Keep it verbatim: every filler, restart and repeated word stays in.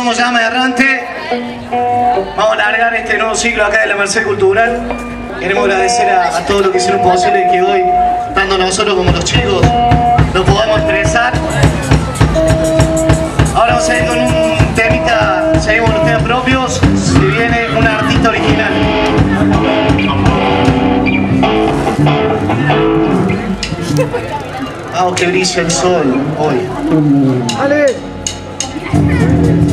Como llama errante, vamos a largar este nuevo ciclo acá de la Merced Cultural. Queremos agradecer a, a todos los que hicieron posible que hoy, tanto nosotros como los chicos, lo podamos expresar. Ahora vamos a ir con un temita, seguimos los temas propios, se viene un artista original. Vamos que brilla el sol hoy. ¡Ale!